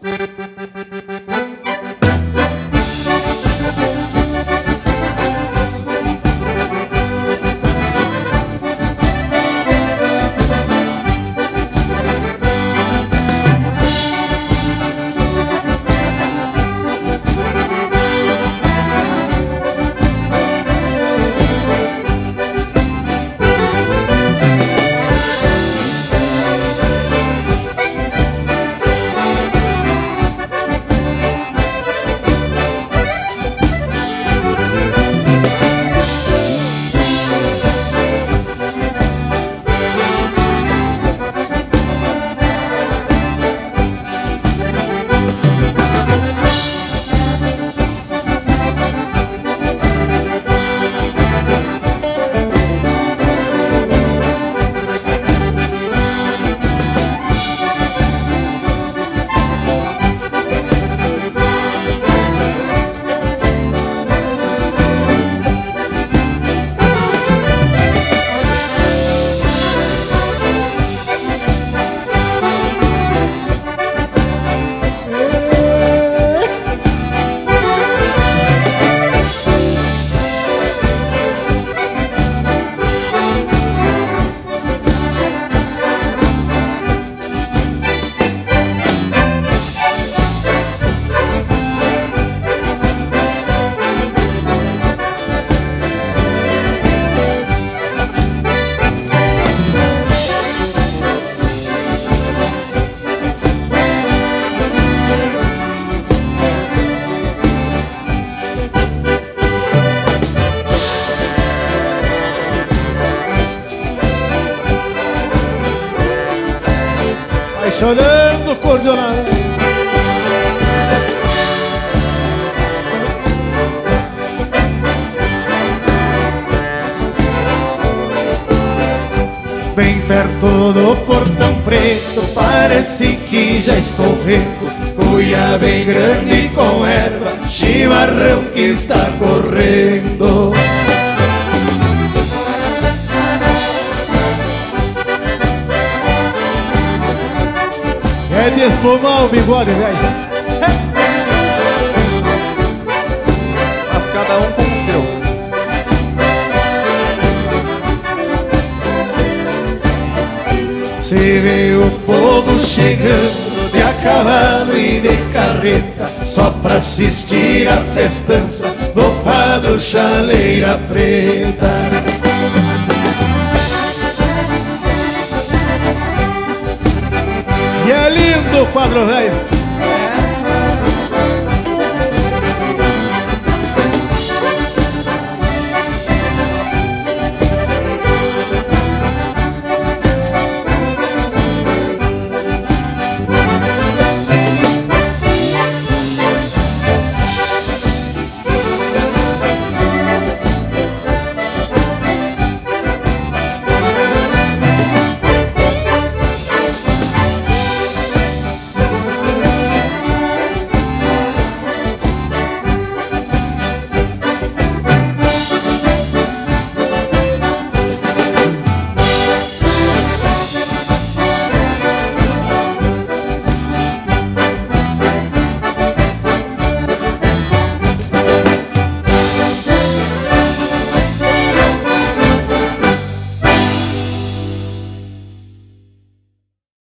Chorando cordialada. Bem perto do Portão Preto, parece que já estou vendo cuia bem grande com erva, chimarrão que está correndo. É de espumar o bigode, velho. Mas cada um com o seu. Se vê o povo chegando de a cavalo e de carreta, só pra assistir a festança do quadro Chaleira Preta. E é lindo o quadro velho.